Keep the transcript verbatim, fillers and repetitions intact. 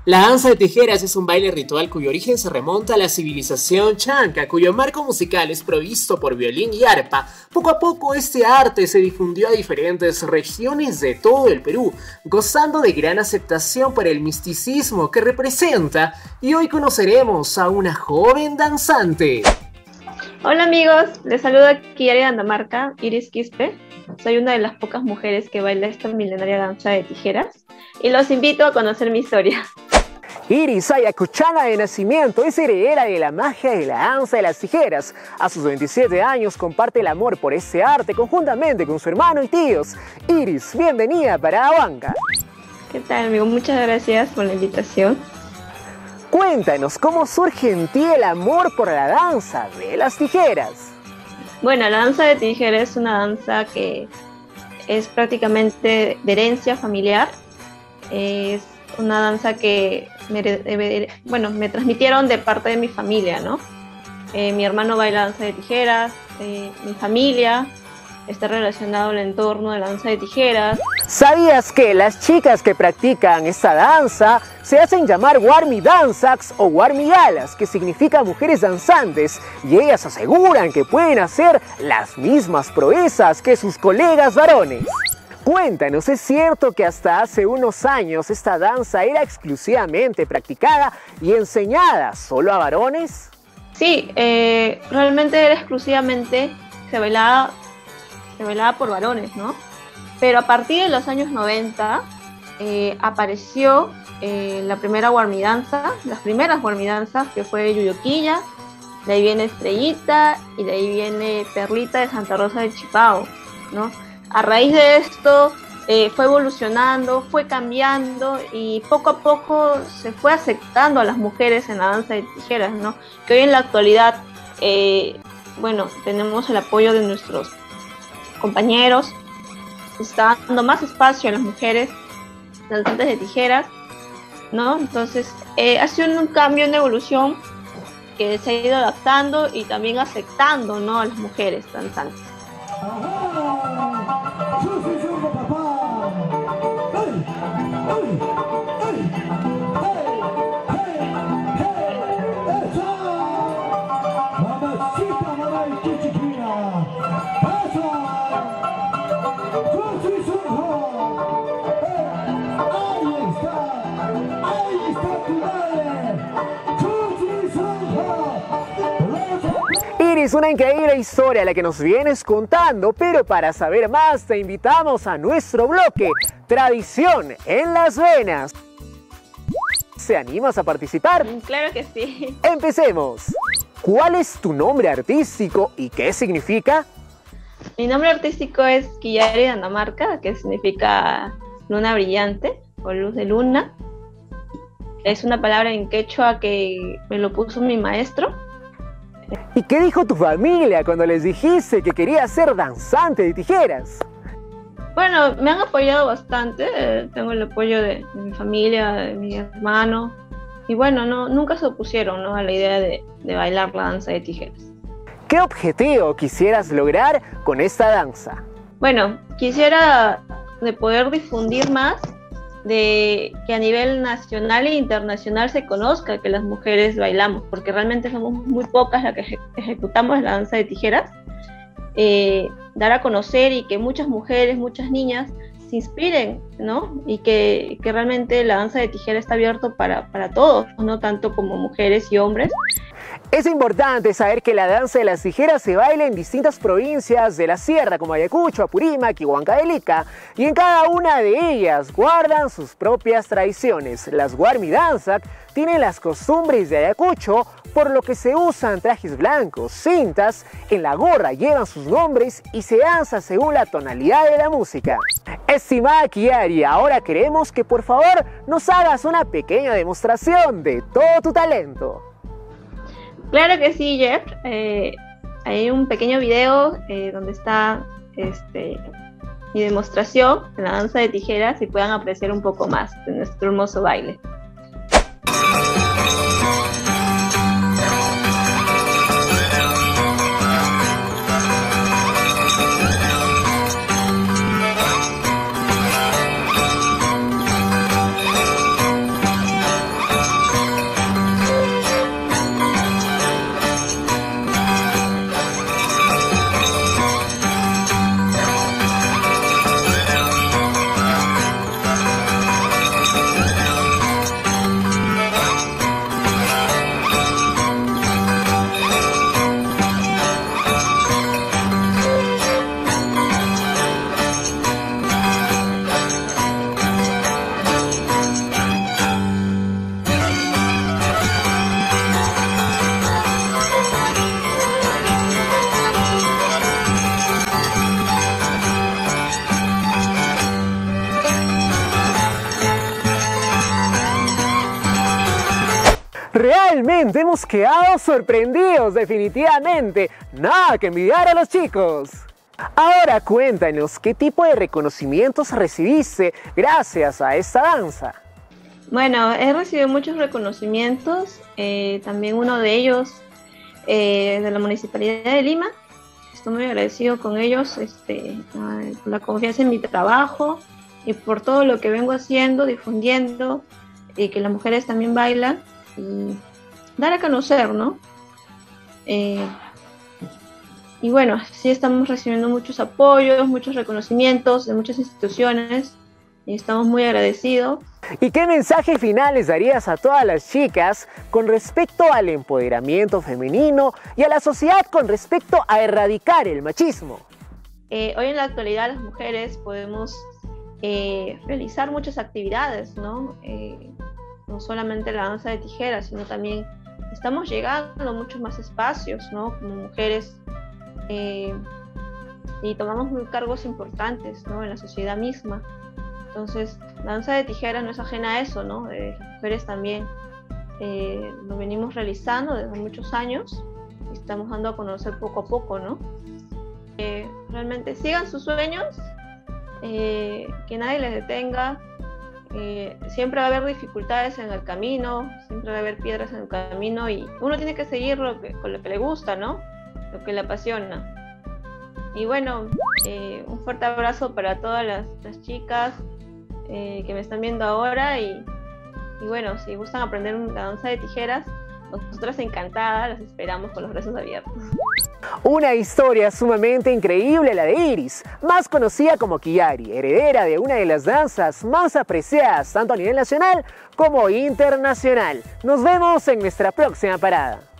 La danza de tijeras es un baile ritual cuyo origen se remonta a la civilización chanca, cuyo marco musical es provisto por violín y arpa. Poco a poco este arte se difundió a diferentes regiones de todo el Perú, gozando de gran aceptación por el misticismo que representa, y hoy conoceremos a una joven danzante. Hola amigos, les saluda aquí Ari de Andamarca, Iris Quispe. Soy una de las pocas mujeres que baila esta milenaria danza de tijeras y los invito a conocer mi historia. Iris ayacuchana de nacimiento, es heredera de la magia de la danza de las tijeras. A sus veintisiete años comparte el amor por este arte conjuntamente con su hermano y tíos. Iris, bienvenida para Huanca. ¿Qué tal, amigo? Muchas gracias por la invitación. Cuéntanos, ¿cómo surge en ti el amor por la danza de las tijeras? Bueno, la danza de tijeras es una danza que es prácticamente de herencia familiar. Es una danza que me, bueno, me transmitieron de parte de mi familia, ¿no? Eh, mi hermano baila danza de tijeras, eh, mi familia está relacionado al entorno de la danza de tijeras. ¿Sabías que las chicas que practican esta danza se hacen llamar Warmi Danzaks o Warmi Galas, que significa mujeres danzantes, y ellas aseguran que pueden hacer las mismas proezas que sus colegas varones? Cuéntanos, ¿es cierto que hasta hace unos años esta danza era exclusivamente practicada y enseñada solo a varones? Sí, eh, realmente era exclusivamente, se bailaba, se bailaba por varones, ¿no? Pero a partir de los años noventa eh, apareció eh, la primera Warmi danza, las primeras Warmi danzas, que fue Yuyoquilla, de ahí viene Estrellita y de ahí viene Perlita de Santa Rosa de Chipao, ¿no? A raíz de esto eh, fue evolucionando, fue cambiando y poco a poco se fue aceptando a las mujeres en la danza de tijeras, ¿no? Que hoy en la actualidad, eh, bueno, tenemos el apoyo de nuestros compañeros, se está dando más espacio a las mujeres danzantes de tijeras, ¿no? Entonces eh, ha sido un cambio, una evolución que se ha ido adaptando y también aceptando, ¿no?, a las mujeres danzantes. Iris, una increíble historia la que nos vienes contando, pero para saber más te invitamos a nuestro bloque Tradición en las Venas. ¿Se animas a participar? Claro que sí. ¡Empecemos! ¿Cuál es tu nombre artístico y qué significa? Mi nombre artístico es Quillari de Andamarca, que significa luna brillante o luz de luna. Es una palabra en quechua que me lo puso mi maestro. ¿Y qué dijo tu familia cuando les dijiste que querías ser danzante de tijeras? Bueno, me han apoyado bastante, eh, tengo el apoyo de, de mi familia, de mi hermano, y bueno, no, nunca se opusieron, ¿no?, a la idea de, de bailar la danza de tijeras. ¿Qué objetivo quisieras lograr con esta danza? Bueno, quisiera de poder difundir más, de que a nivel nacional e internacional se conozca que las mujeres bailamos, porque realmente somos muy pocas las que eje ejecutamos la danza de tijeras. Eh, dar a conocer y que muchas mujeres, muchas niñas se inspiren, ¿no? Y que, que realmente la danza de tijeras está abierto para, para todos, no tanto como mujeres y hombres. Es importante saber que la danza de las tijeras se baila en distintas provincias de la sierra, como Ayacucho, Apurímac y Huancavelica, y en cada una de ellas guardan sus propias tradiciones. Las Warmi Danzak tienen las costumbres de Ayacucho, por lo que se usan trajes blancos, cintas, en la gorra llevan sus nombres y se danza según la tonalidad de la música. Estimada Kiari, ahora queremos que por favor nos hagas una pequeña demostración de todo tu talento. Claro que sí, Jeff. Eh, hay un pequeño video eh, donde está este, mi demostración en la danza de tijeras y puedan apreciar un poco más de nuestro hermoso baile. Realmente hemos quedado sorprendidos, definitivamente. Nada que envidiar a los chicos. Ahora cuéntanos, ¿qué tipo de reconocimientos recibiste gracias a esta danza? Bueno, he recibido muchos reconocimientos, eh, también uno de ellos eh, de la Municipalidad de Lima. Estoy muy agradecido con ellos este, por la confianza en mi trabajo y por todo lo que vengo haciendo, difundiendo, y que las mujeres también bailan, y dar a conocer, ¿no? Eh, y bueno, sí estamos recibiendo muchos apoyos, muchos reconocimientos de muchas instituciones, y estamos muy agradecidos. ¿Y qué mensaje final les darías a todas las chicas con respecto al empoderamiento femenino y a la sociedad con respecto a erradicar el machismo? Eh, hoy en la actualidad las mujeres podemos eh, realizar muchas actividades, ¿no? Eh, no solamente la danza de tijeras, sino también estamos llegando a muchos más espacios, ¿no? Como mujeres, eh, y tomamos cargos importantes, ¿no? En la sociedad misma. Entonces, la danza de tijeras no es ajena a eso, ¿no? Eh, las mujeres también eh, lo venimos realizando desde muchos años y estamos dando a conocer poco a poco, ¿no? Eh, realmente sigan sus sueños, eh, que nadie les detenga. Eh, siempre va a haber dificultades en el camino, siempre va a haber piedras en el camino, y uno tiene que seguir lo que, con lo que le gusta, ¿no? Lo que le apasiona. Y bueno, eh, un fuerte abrazo para todas las, las chicas eh, que me están viendo ahora, y, y bueno, si gustan aprender la danza de tijeras, nosotras encantadas las esperamos con los brazos abiertos. Una historia sumamente increíble la de Iris, más conocida como Kiyari, heredera de una de las danzas más apreciadas tanto a nivel nacional como internacional. Nos vemos en nuestra próxima parada.